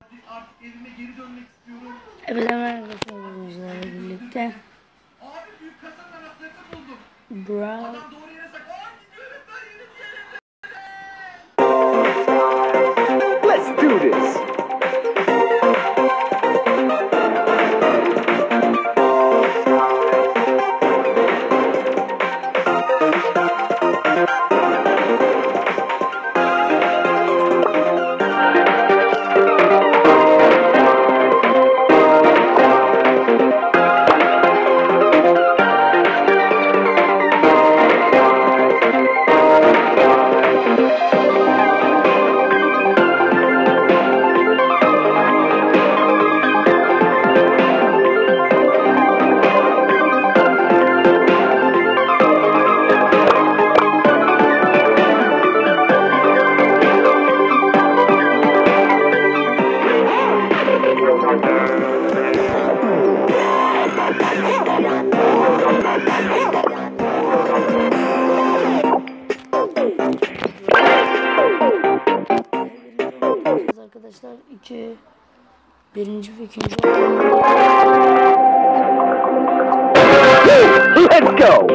Artık evime geri dönmek istiyorum. Evet, hemen arkadaşlarla birlikte. Abi büyük kasanın anahtarını buldum. Bro. Adam doğru yere sak. Gidiyorum ben yeni bir yere. Let's do this. Arkadaşlar birinci ve ikinci. Let's go.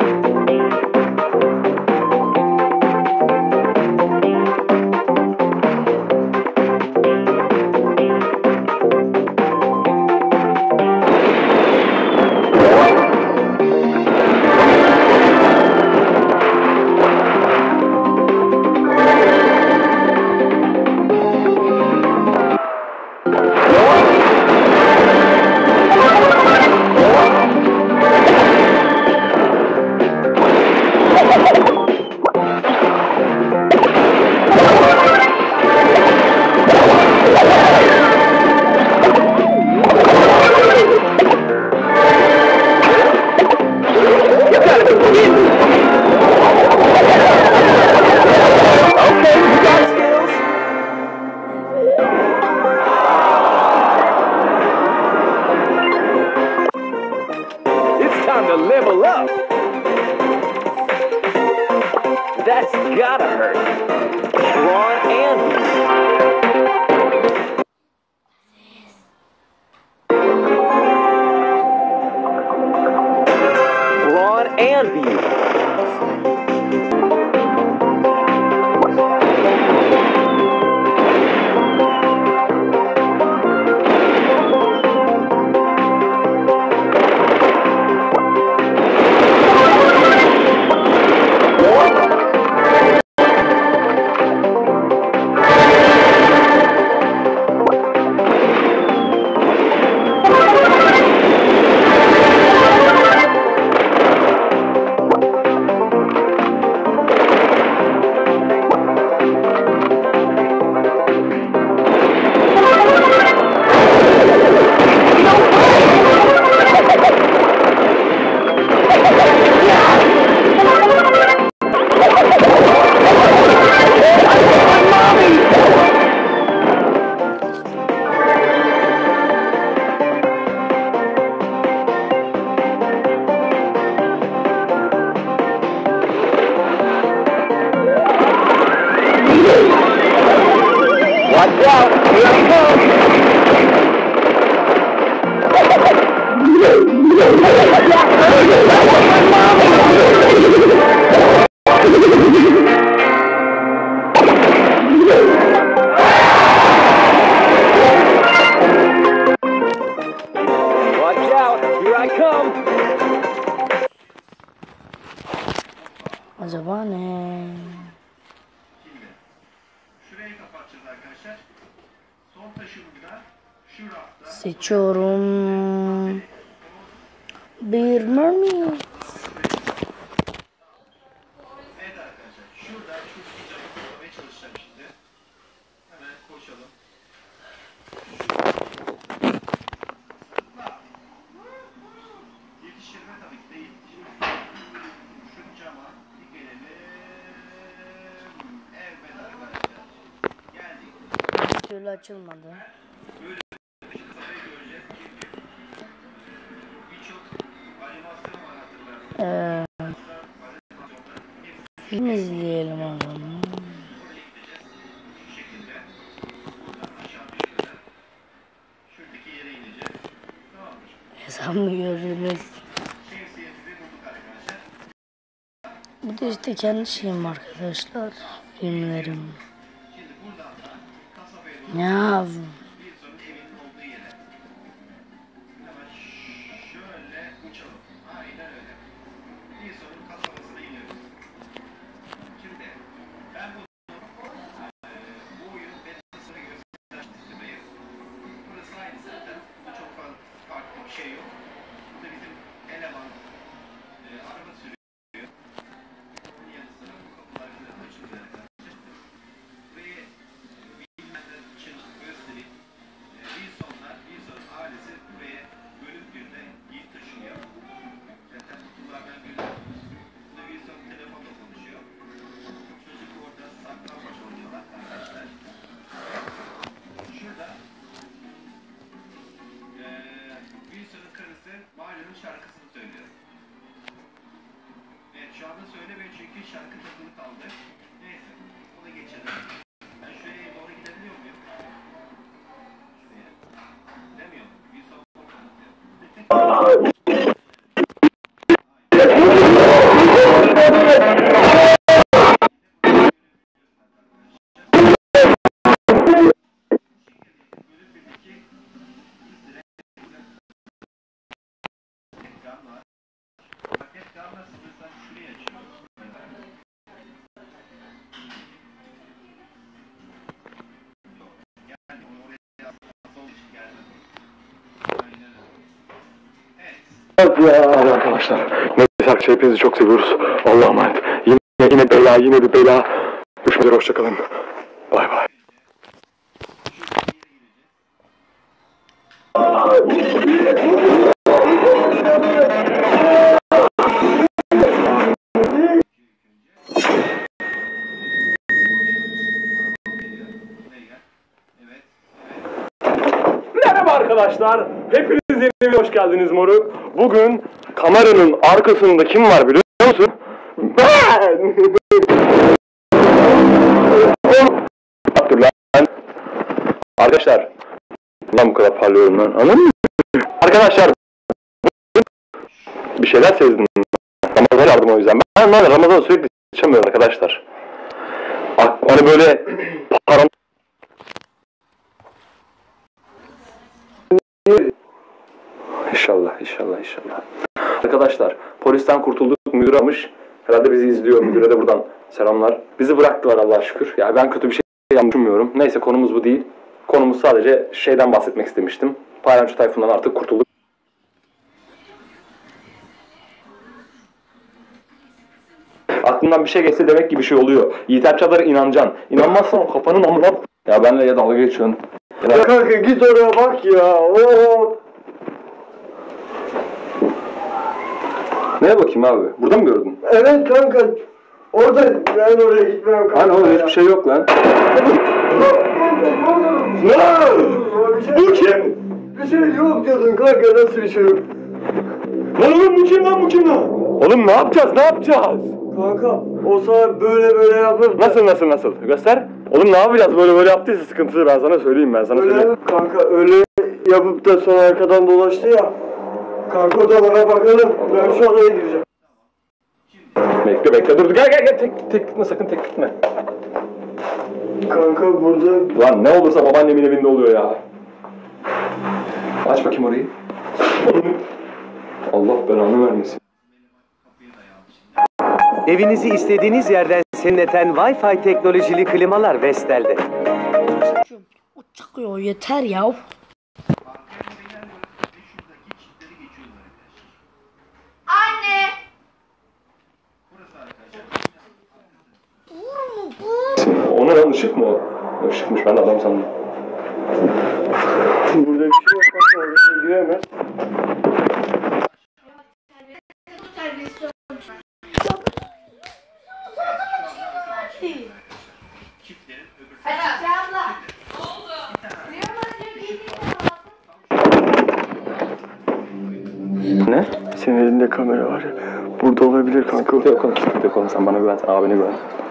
Time to level up. That's gotta hurt. Ron Anvil. Ron Anvil. Watch out, here I come! Watch out, here I come! Acaba ne? Şurayı kapatacağız arkadaşlar. Son taşımında şu rafta. Seçiyorum. Bir mermi. Evet arkadaşlar. Şurada şu camı kapatmaya çalışacağım şimdi. Hemen koşalım. Yetiştirme tabii ki de yetiştirme. Şu cama bir gelelim. Evet arkadaşlar. Geldik. Bir türlü açılmadı. Böyle bir kafayı göreceğiz. Birçok animasyon var hatırlarım. Film izleyelim o zaman. hesabını gördünüz. Şemsiyemizi bulduk arkadaşlar. Bu da işte kendi şeyim arkadaşlar. Filmlerim. Şimdi buradan da kasabaya doğru Ne yapayım? Wilson'un evinin olduğu yere. Hemen şöyle uçalım. Aynen öyle. Wilson'un kasabasına iniyoruz. Şimdi ben bu oyunun betasını göstermek istiyorum. Burası aynı zaten. Çok farklı bir şey yok. Burada bizim eleman araba sürüyor. Bunun yanı sıra bu kapılar falan açılıyor arkadaşlar. Burayı bilmeyenler için göstereyim. Wilson'un ailesi buraya bölüm birde giyip taşınıyor. Zaten kutulardan görüyorsunuz. Burada Wilson telefonla konuşuyor. Çocuk orada saklambaç oynuyorlar arkadaşlar. Şurada Wilson'un karısı Mario'nun şarkısını söylüyor. Evet şu anda söylemiyor çünkü şarkı takılı kaldı. Neyse ona geçelim. Ben şuraya doğru gidebiliyor muyum? Şuraya. Gidemiyorum. Wilson orada anlatıyor. Hadi arkadaşlar. Neyse arkadaşlar hepinizi çok seviyoruz. Allah'a emanet. Yine bela, yine bir bela. Görüşmek üzere, hoşçakalın. Bay bay. Merhaba arkadaşlar. Hepiniz yeni hoş geldiniz moruk. Bugün kameranın arkasında kim var biliyor musun? Ben! Dur lan. Arkadaşlar. Lan bu kadar parlıyorum lan. Anladın mı? Arkadaşlar. Bir şeyler sezdim. Ramazan'a yardım o yüzden. Ben Ramazan'ı sürekli seçemiyorum arkadaşlar. Hani böyle param... İnşallah. Arkadaşlar polisten kurtulduk, müdür almış. Herhalde bizi izliyor, müdüre de buradan selamlar. Bizi bıraktılar Allah'a şükür. Ya ben kötü bir şey düşünmüyorum. Neyse konumuz bu değil. Konumuz sadece şeyden bahsetmek istemiştim. Paylaşçı tayfundan artık kurtulduk. Aklından bir şey geçse demek ki bir şey oluyor. Yiğit Erçadar'a inanacaksın. İnanmazsan o kafanın amına... Ya benle ya dalga geçiyorsun. Ya kanka git oraya bak ya. Oo. Neye bakayım abi? Burada mı gördün? Evet kanka. Orada ben oraya gitmem kanka. Hani oğlum hiçbir şey yok lan. Bu kim? Bir şey yok diyordun kanka, nasıl bir şey yok? Oğlum bu kim lan, bu kim lan? Oğlum ne yapacağız? Kanka o sana böyle yapıp Nasıl? Göster. Oğlum ne yapacağız? Böyle yaptıysa sıkıntılı, ben sana söyleyeyim. öyle kanka öyle yapıp da sonra arkadan dolaştı ya. Kanka odalara bakalım. Ben şu odaya gireceğim. Bekle dur gel tek gitme, sakın tek gitme. Kanka burada Lan ne olursa babaannemin evinde oluyor ya. Aç bakayım orayı. Allah belanı vermesin. Evinizi istediğiniz yerden serinleten Wi-Fi teknolojili klimalar Vestel'de. O çıkıyor yeter ya. Anne! O ne lan, ışık mı o? Işıkmış, ben de adam sandım. burada bir şey yok kanka, oraya giremez. Hadi abla. Ne? Senin elinde kamera var ya. Burada olabilir kanka. Yok oğlum, sen bana güven, abine güven.